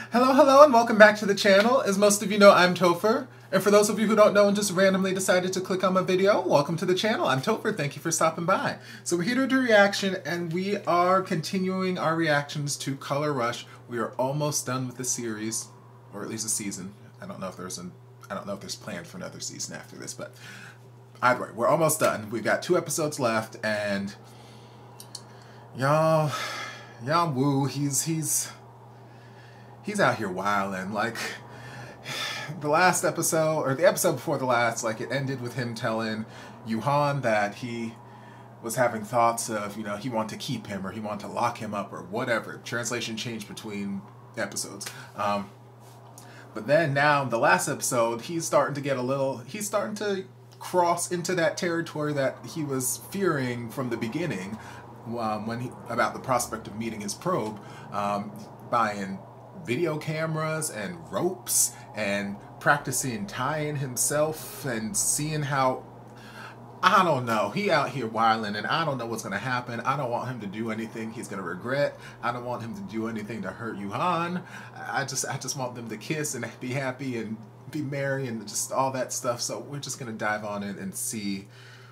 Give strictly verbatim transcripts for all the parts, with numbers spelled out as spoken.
Hello, hello, and welcome back to the channel. As most of you know, I'm Topher. And for those of you who don't know and just randomly decided to click on my video, welcome to the channel. I'm Topher. Thank you for stopping by. So we're here to do a reaction, and we are continuing our reactions to Color Rush. We are almost done with the series, or at least a season. I don't know if there's an I don't know if there's planned for another season after this, but either way, we're almost done. We've got two episodes left, and y'all, y'all woo. He's he's he's out here wilding. Like the last episode, or the episode before the last, like it ended with him telling Yuhan that he was having thoughts of, you know, he wanted to keep him or he wanted to lock him up or whatever. Translation changed between episodes. Um, but then now, the last episode, he's starting to get a little, he's starting to cross into that territory that he was fearing from the beginning um, when he, about the prospect of meeting his probe, um, buying video cameras and ropes and practicing tying himself and seeing how, I don't know, he out here wilding, and I don't know what's going to happen. I don't want him to do anything he's going to regret. I don't want him to do anything to hurt Yuhan. I just I just want them to kiss and be happy and be merry and just all that stuff. So we're just going to dive on in and see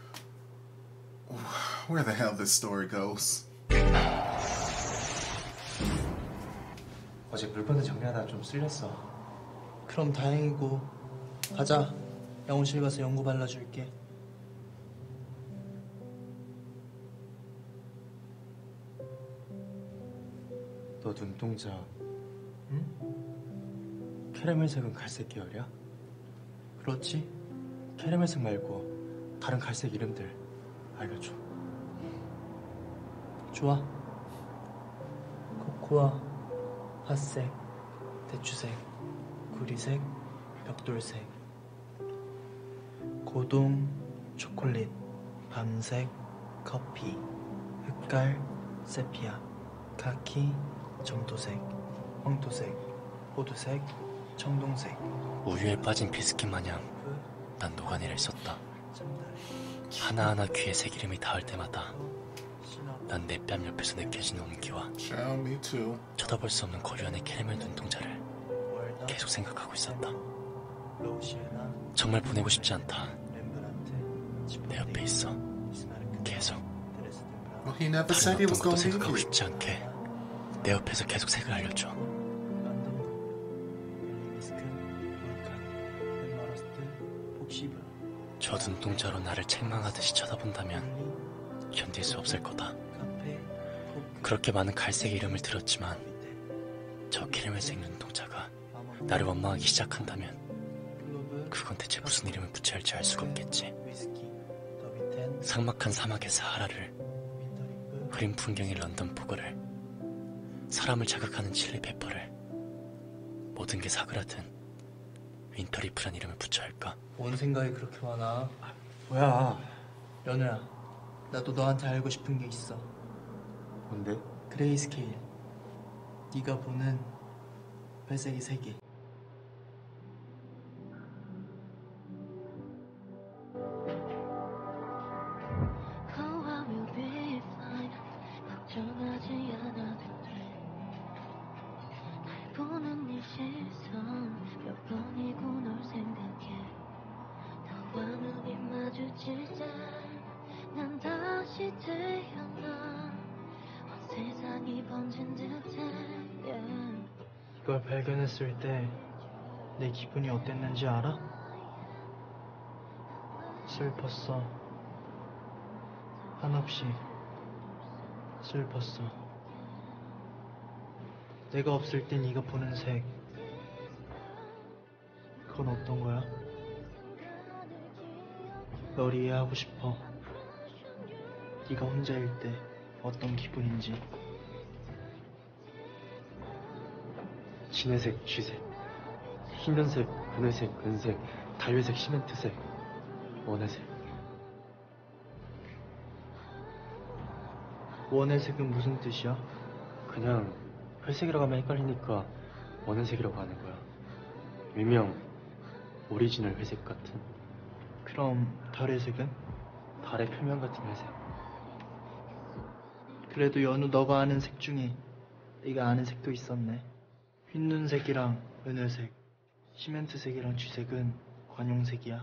where the hell this story goes. 어제 물건을 정리하다가 좀 쓸렸어. 그럼 다행이고. 가자. 영혼실 가서 연고 발라줄게. 너 눈동자, 응? 캐러멜색은 갈색 계열이야? 그렇지? 캐러멜색 말고 다른 갈색 이름들 알려줘. 좋아. 코코아, 핫색, 대추색, 구리색, 벽돌색, 고동, 초콜릿, 밤색, 커피, 흑갈, 세피아, 카키, 점도색, 황토색, 호두색, 청동색. 우유에 빠진 비스킷 마냥 난 녹아내려 있었다. 하나하나 귀에 색 이름이 닿을 때마다 난 내 뺨 옆에서 느껴지는 온기와 쳐다볼 수 없는 고유한의 캐러멜 눈동자를 계속 생각하고 있었다. 정말 보내고 싶지 않다. 내 옆에 있어. 계속. 다른 어떤 것도 생각하고 싶지 않게 내 옆에서 계속 색을 알려줘. 저 눈동자로 나를 책망하듯이 쳐다본다면 견딜 수 없을 거다. 그렇게 많은 갈색 이름을 들었지만 저 캐러멜색 눈동자가 나를 원망하기 시작한다면 그건 대체 무슨 이름을 붙여야 할지 알 수가 없겠지. 삭막한 사막의 사하라를, 흐린 풍경의 런던 포구를, 사람을 자극하는 칠리 페퍼를, 모든 게 사그라든 윈터리프란 이름을 붙여야 할까? 뭔 생각이 그렇게 많아? 아, 뭐야? 연우야, 나도 너한테 알고 싶은 게 있어. 뭔데? 그레이스케일. 네가 보는 회색이 세 개. 보는 네 시선 몇 번이고 널 생각해. 너와 눈이 마주칠 때 난 다시 태어나. 온 세상이 번진 듯해. yeah. 이걸 발견했을 때 내 기분이 어땠는지 알아? 슬펐어. 한없이 슬펐어. 내가 없을 때 네가 보는 색, 그건 어떤 거야? 널 이해하고 싶어. 네가 혼자일 때 어떤 기분인지. 진회색, 쥐색, 흰연색, 그늘색, 은색, 달회색, 시멘트색, 원회색. 원회색은 무슨 뜻이야? 그냥 회색이라고 하면 헷갈리니까 원회색이라고 하는 거야. 일명 오리지널 회색 같은. 그럼 달회색은? 달의 표면 같은 회색. 그래도 연우 너가 아는 색 중에 네가 아는 색도 있었네. 흰눈색이랑 은을색, 시멘트색이랑 쥐색은 관용색이야.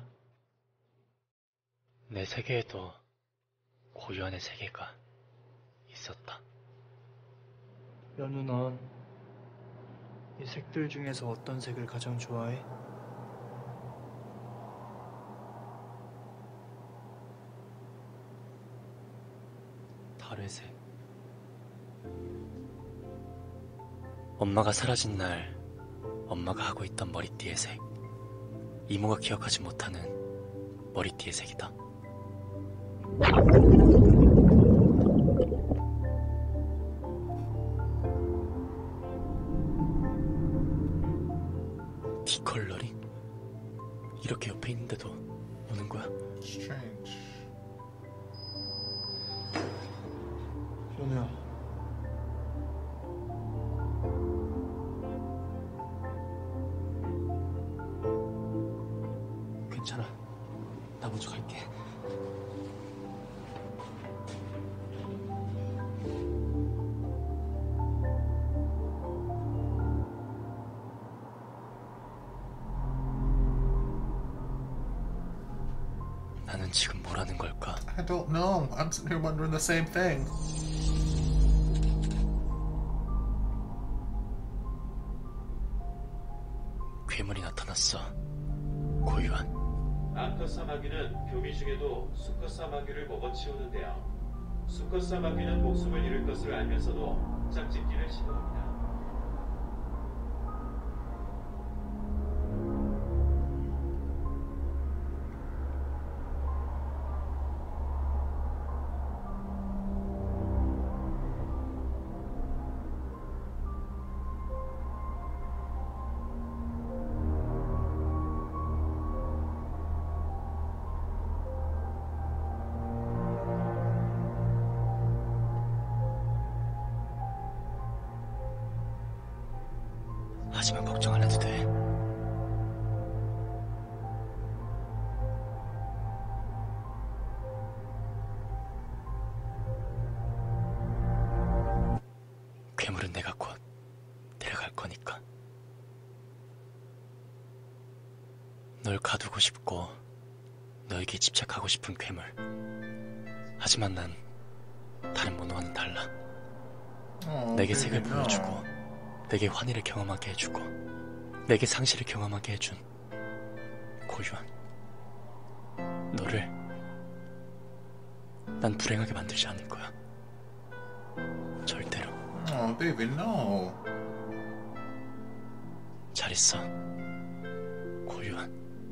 내 세계에도 고유한의 세계가 있었다. 연우, 넌 이 색들 중에서 어떤 색을 가장 좋아해? 달의색. 엄마가 사라진 날 엄마가 하고 있던 머리띠의 색. 이모가 기억하지 못하는 머리띠의 색이다. 디컬러링? 이렇게 옆에 있는데도 오는 거야? Strange. 연우야, 괜찮아. 나 먼저 갈게. 나는 지금 뭐라는 걸까? I don't know. I'm sitting here wondering the same thing. 괴물이 나타났어. 고유한. 앙커사마귀는 교미 중에도 수컷사마귀를 먹어치우는데요. 수컷사마귀는 목숨을 잃을 것을 알면서도 짝짓기를 시도합니다. 하지만 걱정 안 해도 돼. 괴물은 내가 곧 데려갈 거니까. 널 가두고 싶고 너에게 집착하고 싶은 괴물. 하지만 난 다른 모노와는 달라. Oh, 내게 baby, 색을 no. 보여주고 내게 환희를 경험하게 해주고 내게 상실을 경험하게 해준 고유한 너를 난 불행하게 만들지 않을 거야. 절대로. Oh, baby, no. 잘 있어, 고유한.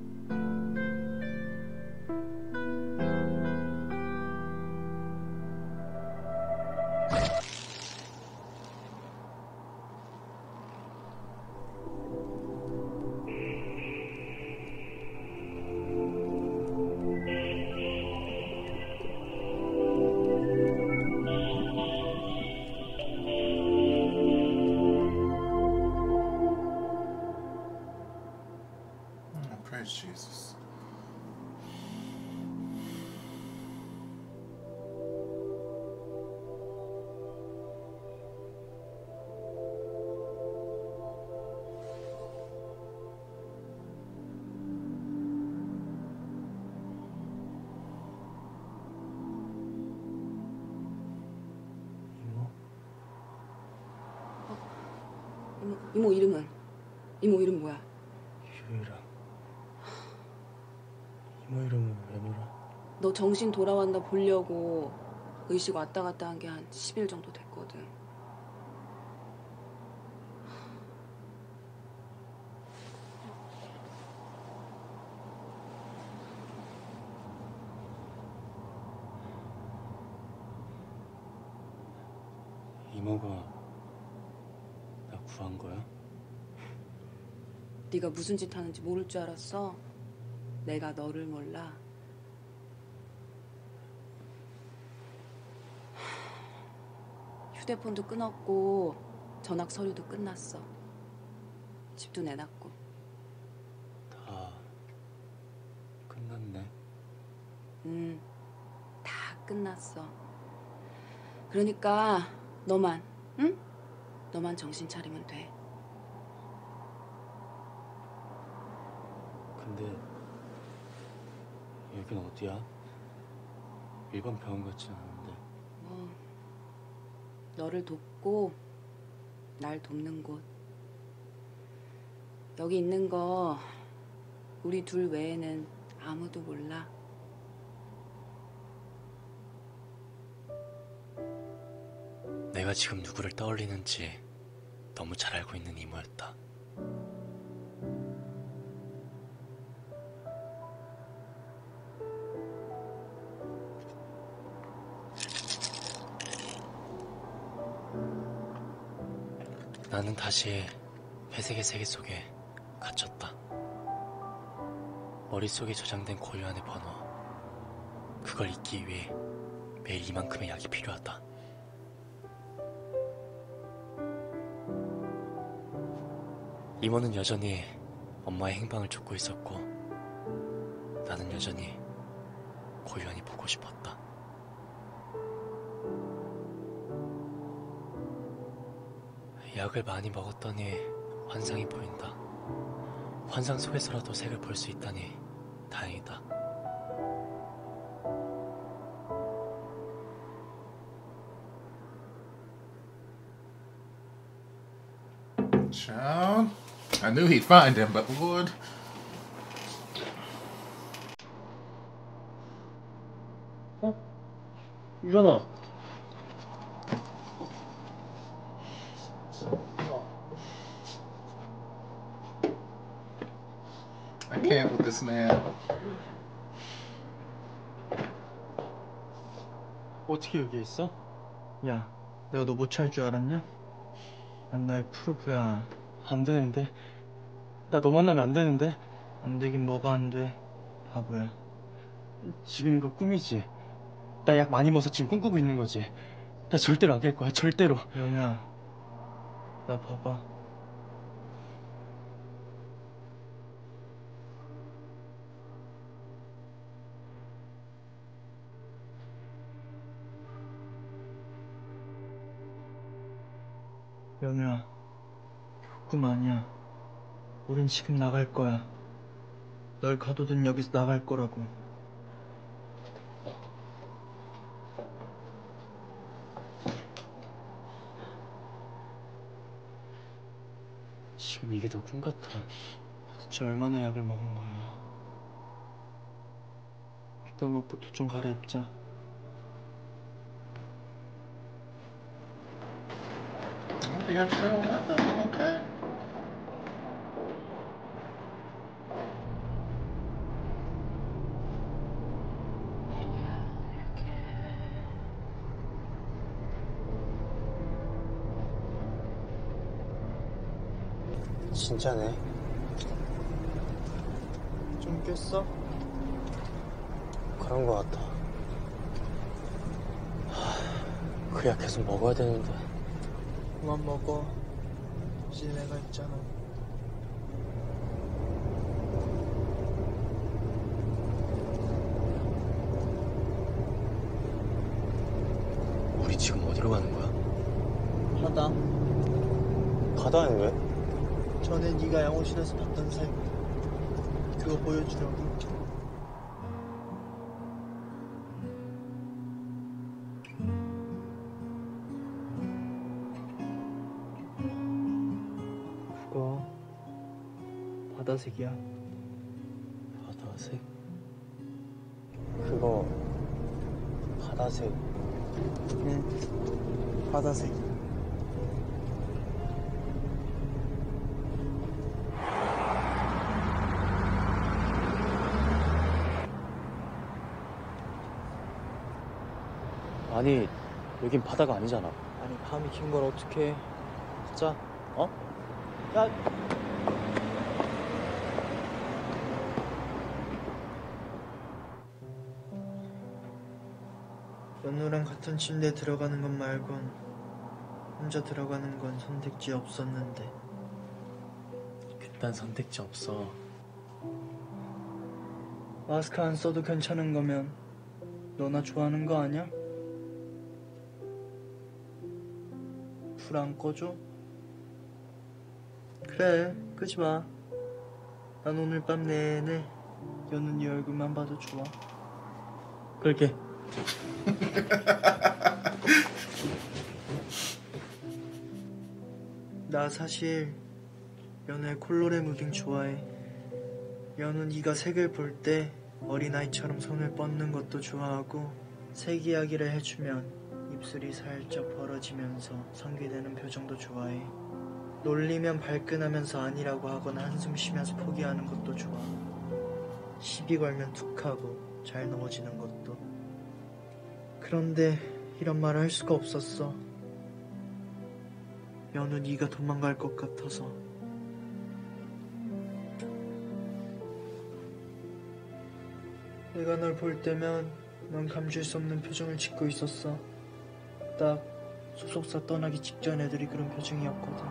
Oh, praise Jesus. 이모? 이모, 이모 이름은? 이모 이름 뭐야? 유유랑. 이모 이름은 왜 물어? 너 정신 돌아왔나 보려고 의식 왔다 갔다 한 게 한 십 일 정도 됐거든. 이모가 나 구한 거야? 네가 무슨 짓 하는지 모를 줄 알았어? 내가 너를 몰라. 휴대폰도 끊었고 전학 서류도 끝났어. 집도 내놨고. 다 끝났네. 음, 다 끝났어. 그러니까 너만, 응? 너만 정신 차리면 돼. 근데 여긴 어디야? 일반 병원 같진 않은데. 뭐 너를 돕고 날 돕는 곳. 여기 있는 거 우리 둘 외에는 아무도 몰라. 내가 지금 누구를 떠올리는지 너무 잘 알고 있는 이모였다. 나는 다시 회색의 세계 속에 갇혔다. 머릿속에 저장된 고유한의 번호. 그걸 잊기 위해 매일 이만큼의 약이 필요하다. 이모는 여전히 엄마의 행방을 쫓고 있었고 나는 여전히 고유한이 보고 싶었다. 약을 많이 먹었더니 환상이 보인다. 환상 속에서라도 색을 볼 수 있다니 다행이다. Child, I knew he'd find him, but Lord. 어? 유연아. I can't with this man. 어떻게 여기 있어? 야, 내가 너 못 찾을 줄 알았냐? 난 너의 프로프야. 안 되는데. 나 너 만나면 안 되는데. 안 되긴 뭐가 안 돼. 바보야. 지금 이거 꿈이지. 나 약 많이 먹어서 지금 꿈꾸고 있는 거지. 나 절대로 안 갈 거야. 절대로. 연우야, 나 봐봐. 연우야, 꿈 아니야. 우린 지금 나갈 거야. 널 가둬둔 여기서 나갈 거라고. 지금 이게 더 꿈 같아. 대체 얼마나 약을 먹은 거야? 일단 옷부터 좀 갈아입자. Yeah, sure. Okay. 진짜네. 좀 깼어? 그런 거 같아. 그 약 계속 먹어야 되는데. 그만 먹어. 이제 내가 있잖아. 우리 지금 어디로 가는 거야? 바다. 바다는 왜? 전에 네가 양호실에서 봤던 색. 그거 보여주려고. 그거 바다색이야. 바다색? 그거 바다색. 응, 바다색. 아니, 여긴 바다가 아니잖아. 아니 밤이 긴 걸 어떡해. 자, 어? 야. 연우랑 같은 침대에 들어가는 것 말곤 혼자 들어가는 건 선택지 없었는데. 그딴 선택지 없어. 마스크 안 써도 괜찮은 거면 너나 좋아하는 거 아니야? 불 안 꺼줘? 그래, 끄지 마. 난 오늘 밤 내내 연은이 얼굴만 봐도 좋아. 그렇게. 나 사실 연우의 콜로레 무빙 좋아해. 연은이가 색을 볼 때 어린아이처럼 손을 뻗는 것도 좋아하고, 색 이야기를 해주면 입술이 살짝 벌어지면서 상기되는 표정도 좋아해. 놀리면 발끈하면서 아니라고 하거나 한숨 쉬면서 포기하는 것도 좋아. 시비 걸면 툭하고 잘 넘어지는 것도. 그런데 이런 말을 할 수가 없었어. 연우 네가 도망갈 것 같아서. 내가 널 볼 때면 넌 감출 수 없는 표정을 짓고 있었어. 딱 소속사 떠나기 직전 애들이 그런 표정이었거든.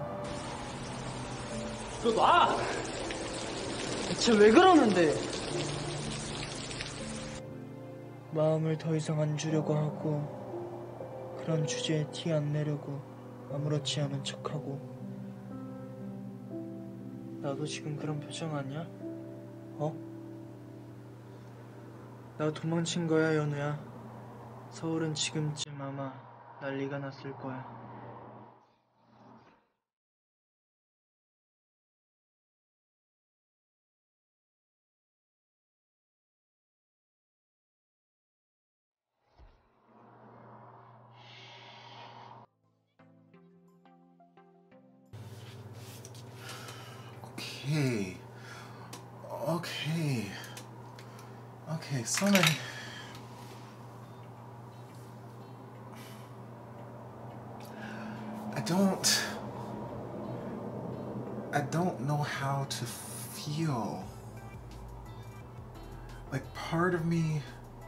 너 놔! 대체 왜 그러는데? 마음을 더 이상 안 주려고 하고, 그런 주제에 티 안 내려고 아무렇지 않은 척하고. 나도 지금 그런 표정 아니야? 어? 나 도망친 거야, 연우야. 서울은 지금쯤 아마 난리가 났을 거야. Okay. Okay. Okay, so many. I don't. I don't know how to feel. Like, part of me.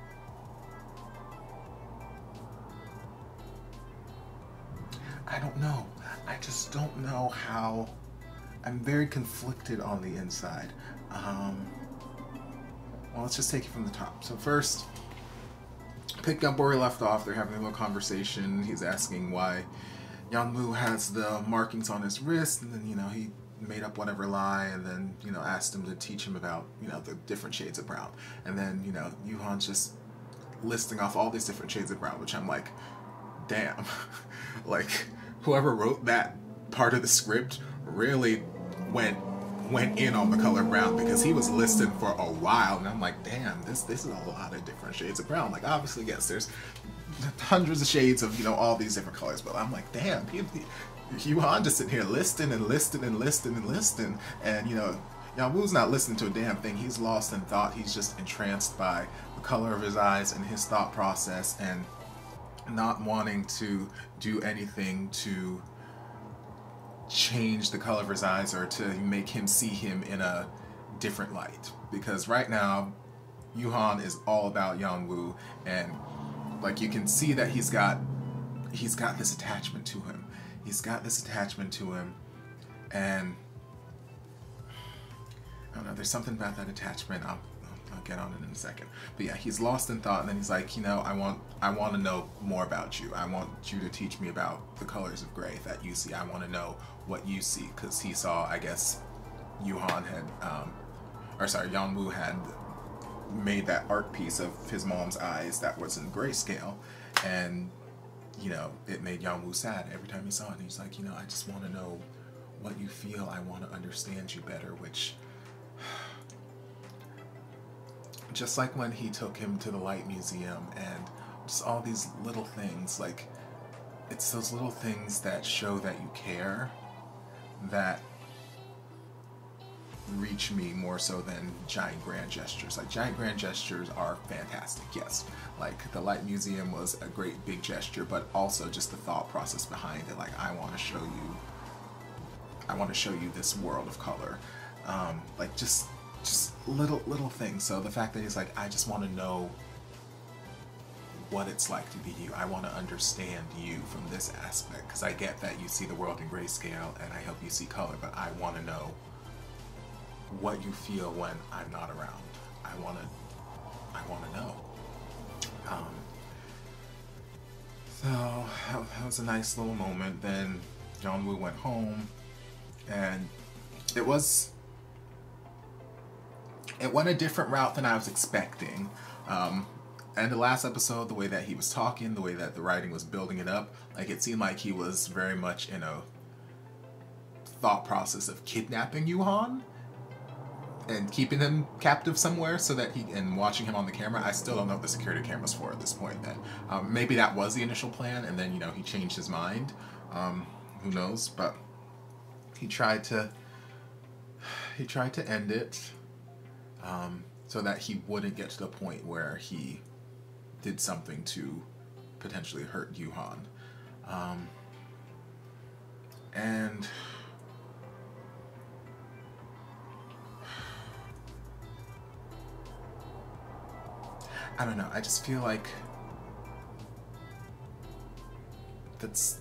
I don't know. I just don't know how. I'm very conflicted on the inside. Um, well, let's just take it from the top. So first, pick up where we left off. They're having a little conversation. He's asking why Yeonwoo has the markings on his wrist, and then, you know, he made up whatever lie, and then, you know, asked him to teach him about, you know, the different shades of brown. And then, you know, Yuhan's just listing off all these different shades of brown, which I'm like, damn. Like, whoever wrote that part of the script really went went in on the color brown, because he was listed for a while, and I'm like, damn, this this is a lot of different shades of brown. Like, obviously, yes, there's hundreds of shades of, you know, all these different colors, but I'm like, damn, Yuhan just sitting here listing and listing and listing and listing, and, you know, Yeonwoo's not listening to a damn thing. He's lost in thought. He's just entranced by the color of his eyes and his thought process, and not wanting to do anything to change the color of his eyes or to make him see him in a different light. Because right now, Yuhan is all about Yeonwoo, and like, you can see that he's got he's got this attachment to him. He's got this attachment to him, and I don't know, there's something about that attachment. I'll, I'll get on it in a second. But yeah, he's lost in thought, and then he's like, you know, I want I want to know more about you. I want you to teach me about the colors of gray that you see. I want to know what you see, because he saw, I guess, Yuhan had, um, or sorry, Yeonwoo had made that art piece of his mom's eyes that was in grayscale, and, you know, it made Yeonwoo sad every time he saw it. And he's like, you know, I just want to know what you feel. I want to understand you better, which, just like when he took him to the Light Museum, and just all these little things, like, it's those little things that show that you care that reach me more so than giant grand gestures. Like, giant grand gestures are fantastic, yes. Like, the Light Museum was a great big gesture, but also just the thought process behind it. Like, I want to show you, I want to show you this world of color. Um, like, just, just little, little things. So the fact that he's like, I just want to know what it's like to be you. I want to understand you from this aspect, because I get that you see the world in grayscale and I help you see color, but I want to know what you feel when I'm not around. I want to I want to know. Um, so that was a nice little moment. Then Yeonwoo went home, and it was it went a different route than I was expecting. Um, and the last episode, the way that he was talking, the way that the writing was building it up, like it seemed like he was very much in a thought process of kidnapping Yuhan and keeping him captive somewhere so that he, and watching him on the camera. I still don't know what the security camera's for at this point then. Um, maybe that was the initial plan and then, you know, he changed his mind. Um, who knows? But he tried to, he tried to end it um, so that he wouldn't get to the point where he did something to potentially hurt Yuhan. Um, and I don't know, I just feel like that's,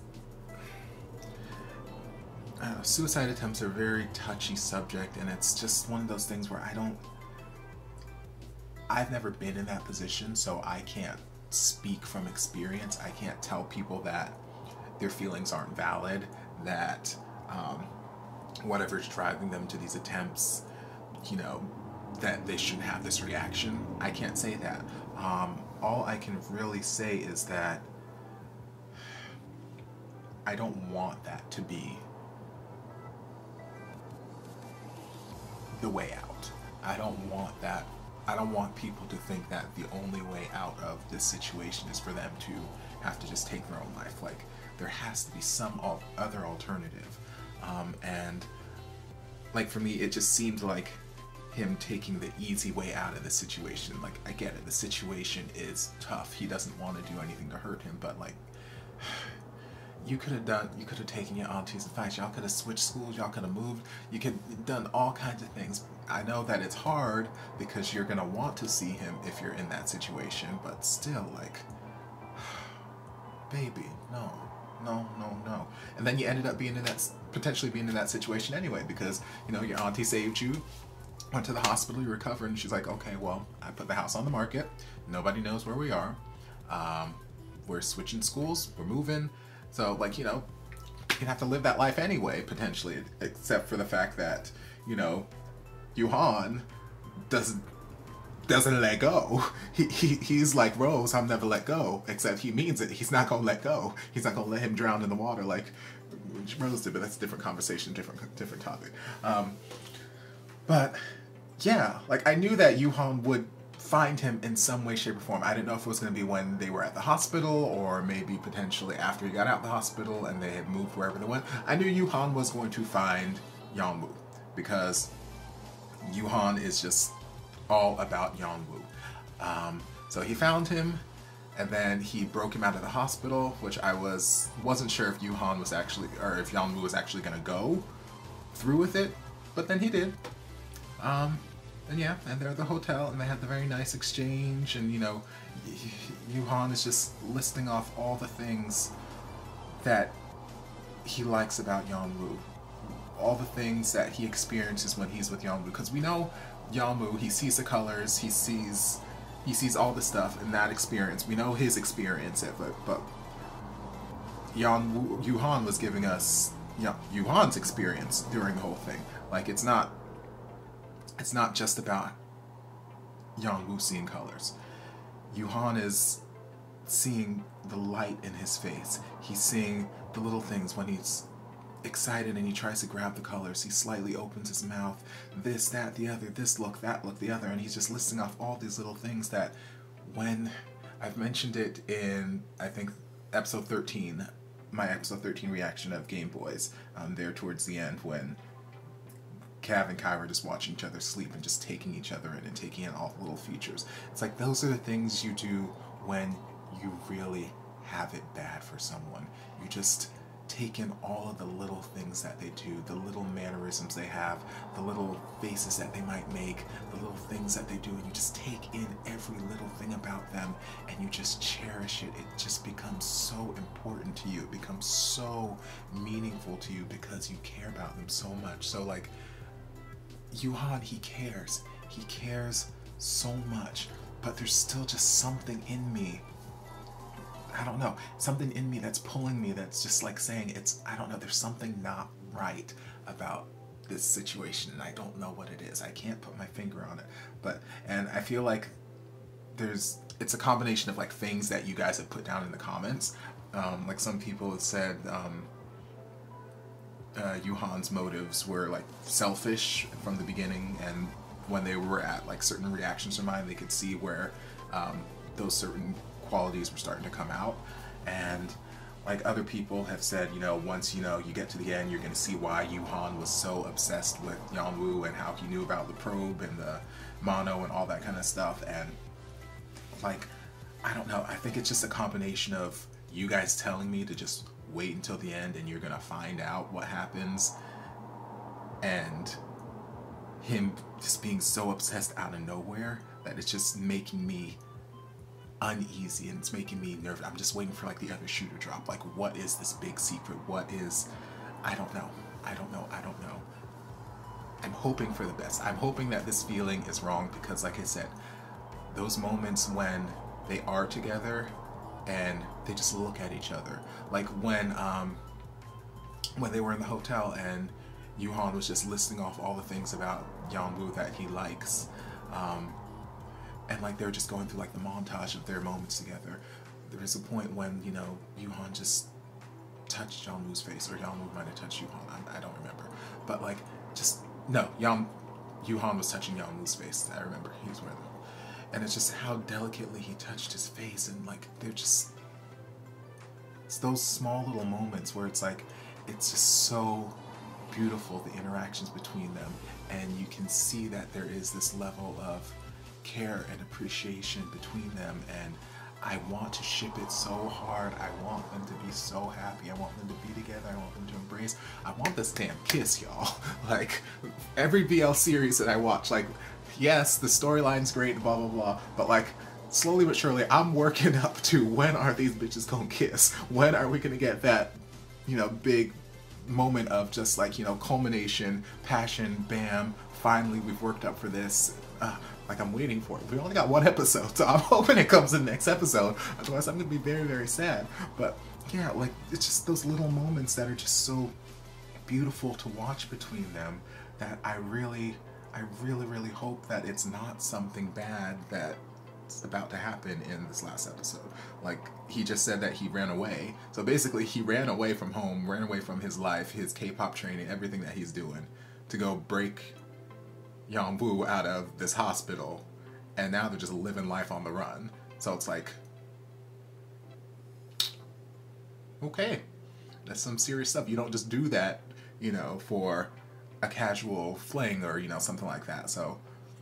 I don't know, suicide attempts are a very touchy subject, and it's just one of those things where I don't, I've never been in that position, so I can't speak from experience. I can't tell people that their feelings aren't valid, that um, whatever's driving them to these attempts, you know, that they shouldn't have this reaction. I can't say that. Um, all I can really say is that I don't want that to be the way out. I don't want that. I don't want people to think that the only way out of this situation is for them to have to just take their own life. Like, there has to be some al- other alternative. Um, and like for me, it just seemed like him taking the easy way out of the situation. Like, I get it, the situation is tough. He doesn't want to do anything to hurt him, but like, you could have done, you could have taken your aunties advice. Y'all could have switched schools. Y'all could have moved. You could have done all kinds of things. I know that it's hard because you're gonna want to see him if you're in that situation, but still, like, baby, no, no, no, no. And then you ended up being in that, potentially being in that situation anyway, because, you know, your auntie saved you, went to the hospital, you recovered, and she's like, okay, well, I put the house on the market. Nobody knows where we are. Um, we're switching schools. We're moving. So, like, you know, you're gonna have to live that life anyway, potentially, except for the fact that, you know, Yuhan doesn't doesn't let go. He, he he's like Rose, I'm never let go. Except he means it. He's not gonna let go. He's not gonna let him drown in the water like Rose did. But that's a different conversation, different different topic. Um, but yeah, like I knew that Yuhan would find him in some way, shape, or form. I didn't know if it was going to be when they were at the hospital or maybe potentially after he got out of the hospital and they had moved wherever they went. I knew Yuhan was going to find Yangwu because Yuhan is just all about Yangwu. Um, so he found him and then he broke him out of the hospital, which I was, wasn't sure if Yuhan was actually, or if Yangwu was actually going to go through with it, but then he did. Um, And yeah, and they're at the hotel, and they had the very nice exchange, and you know, Yuhan is just listing off all the things that he likes about Yangwu, all the things that he experiences when he's with Yangwu. Because we know Yangwu, he sees the colors, he sees, he sees all the stuff in that experience. We know his experience of it, but Yangwu, Yuhan was giving us, you know, Yuhan's experience during the whole thing. Like it's not. It's not just about Yangwu seeing colors. Yuhan is seeing the light in his face. He's seeing the little things when he's excited and he tries to grab the colors. He slightly opens his mouth. This, that, the other, this look, that look, the other. And he's just listing off all these little things that when I've mentioned it in, I think, episode thirteen, my episode thirteen reaction of Game Boys, um, there towards the end when Cav and Kai were just watching each other sleep and just taking each other in and taking in all the little features. It's like those are the things you do when you really have it bad for someone. You just take in all of the little things that they do, the little mannerisms they have, the little faces that they might make, the little things that they do, and you just take in every little thing about them and you just cherish it. It just becomes so important to you. It becomes so meaningful to you because you care about them so much. So like, Yuhan, he cares. He cares so much, but there's still just something in me. I don't know, something in me that's pulling me, that's just like saying it's, I don't know, there's something not right about this situation, and I don't know what it is. I can't put my finger on it. But, and I feel like there's, it's a combination of like things that you guys have put down in the comments. Um, like some people have said um, uh, Yuhan's motives were like selfish from the beginning, and when they were at like certain reactions from mine, they could see where um, those certain qualities were starting to come out. And like other people have said, you know, once you know you get to the end, you're going to see why Yuhan was so obsessed with Yeonwoo and how he knew about the probe and the mono and all that kind of stuff. And like, I don't know, I think it's just a combination of you guys telling me to just wait until the end and you're going to find out what happens, and him just being so obsessed out of nowhere that it's just making me uneasy, and it's making me nervous. I'm just waiting for like the other shoe to drop. Like, what is this big secret? What is, I don't know. I don't know. I don't know. I'm hoping for the best. I'm hoping that this feeling is wrong, because like I said, those moments when they are together and they just look at each other, like when um when they were in the hotel and Yuhan was just listing off all the things about Yeonwoo that he likes, um and like they're just going through like the montage of their moments together. There is a point when, you know, Yuhan just touched Yeonwoo's face, or Yeonwoo might have touched Yuhan, I, I don't remember, but like just no, Yeon, Yuhan was touching Yeonwoo's face. I remember he was wearing them, and it's just how delicately he touched his face, and like they're just, it's those small little moments where it's like, it's just so beautiful, the interactions between them, and you can see that there is this level of care and appreciation between them, and I want to ship it so hard. I want them to be so happy. I want them to be together. I want them to embrace. I want this damn kiss, y'all. Like, every B L series that I watch, like, yes, the storyline's great, blah, blah, blah, but like, slowly but surely, I'm working up to, when are these bitches gonna kiss? When are we gonna get that, you know, big moment of just like, you know, culmination, passion, bam, finally we've worked up for this. Uh, like, I'm waiting for it. We only got one episode, so I'm hoping it comes in the next episode. Otherwise, I'm gonna be very, very sad. But yeah, like, it's just those little moments that are just so beautiful to watch between them, that I really, I really, really hope that it's not something bad that's about to happen in this last episode. Like, he just said that he ran away. So basically, he ran away from home, ran away from his life, his K-pop training, everything that he's doing, to go break Yeonwoo out of this hospital, and now they're just living life on the run. So it's like, okay, that's some serious stuff. You don't just do that, you know, for a casual fling or, you know, something like that. So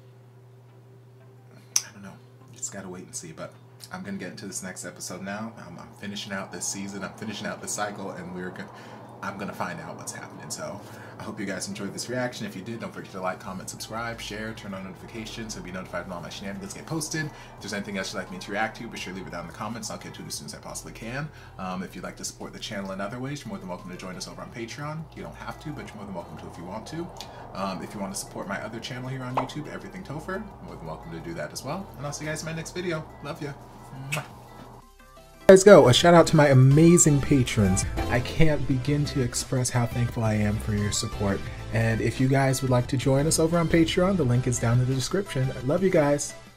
I don't know, just gotta wait and see. But I'm gonna get into this next episode now. I'm, I'm finishing out this season, I'm finishing out this cycle, and we're gonna I'm gonna find out what's happening. So I hope you guys enjoyed this reaction. If you did, don't forget to like, comment, subscribe, share, turn on notifications so be notified when all my shenanigans get posted. If there's anything else you'd like me to react to, be sure to leave it down in the comments. I'll get to it as soon as I possibly can. Um, if you'd like to support the channel in other ways, you're more than welcome to join us over on Patreon. You don't have to, but you're more than welcome to if you want to. Um, if you want to support my other channel here on YouTube, Everything Topher, more than welcome to do that as well. And I'll see you guys in my next video. Love ya. Mwah. Guys, go a shout out to my amazing patrons. I can't begin to express how thankful I am for your support, and if you guys would like to join us over on Patreon, the link is down in the description. I love you guys.